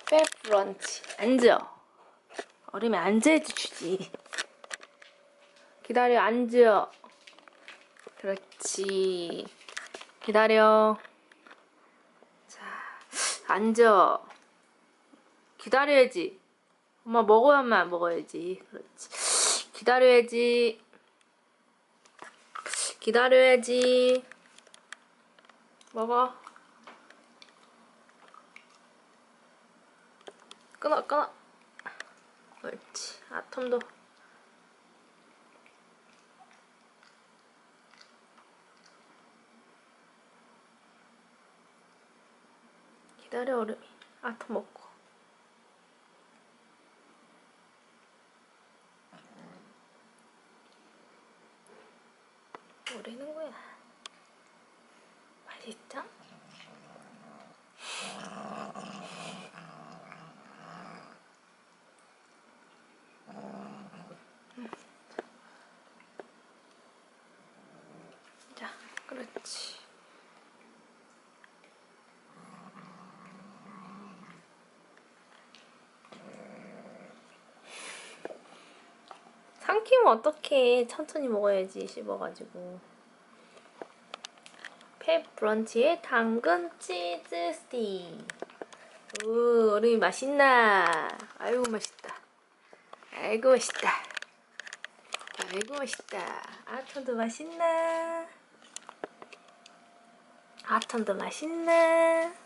페브런치. 앉아. 얼음에 앉아야지 주지. 기다려, 앉아. 그렇지. 기다려. 자, 앉아. 기다려야지. 엄마 먹어야만 먹어야지. 그렇지. 기다려야지. 기다려야지. 먹어. 끊어, 끊어. 그렇지. 아톰도. 기다려, 얼음이. 아톰 먹고. 뭐라는 거야? 맛있죠? 자, 그렇지. 삼키면 어떡해. 천천히 먹어야지, 씹어가지고. 페브런치의 당근 치즈 스틱. 오, 얼음이 맛있나? 아이고 맛있다. 아이고 맛있다. 아이고 맛있다. 아톰도 맛있나? 아톰도 맛있나?